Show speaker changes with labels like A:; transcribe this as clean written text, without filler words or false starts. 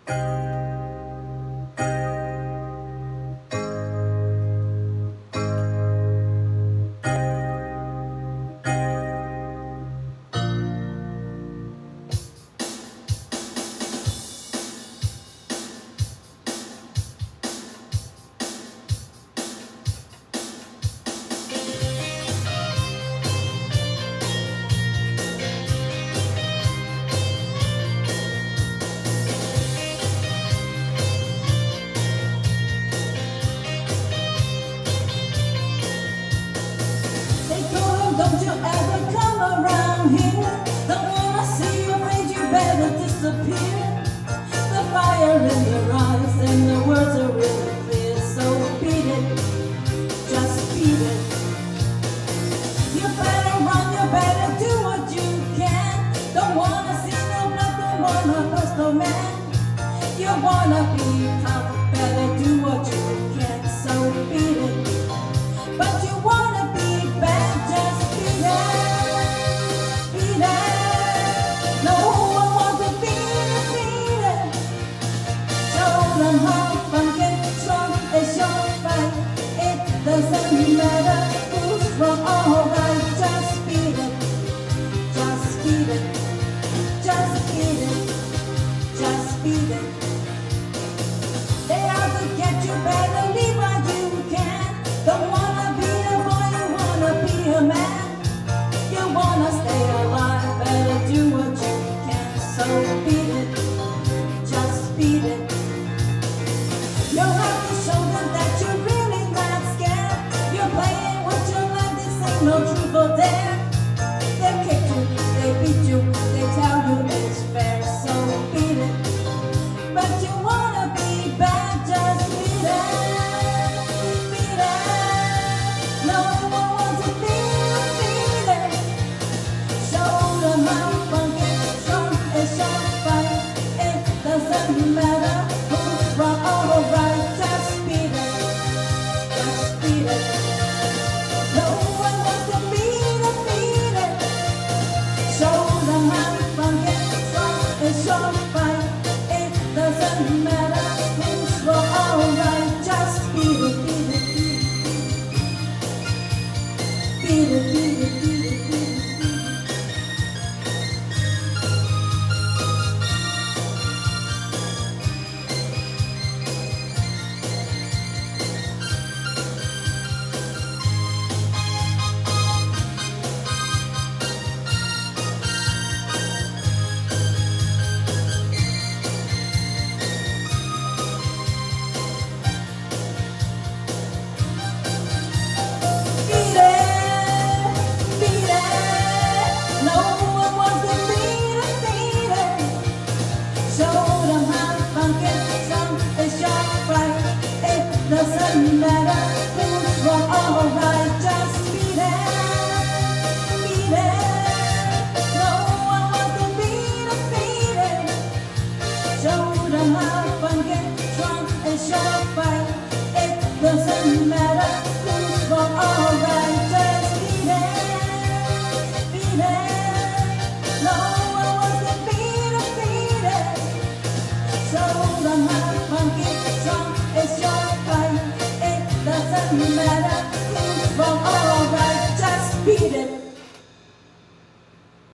A: Don't you ever come around here. Don't wanna see your face, you better disappear. The fire in your eyes and the words are really clear. So beat it, just beat it. You better run, you better do what you can. Don't wanna see no blood, don't wanna bust no man. You wanna be tough, better do what you can. So beat it.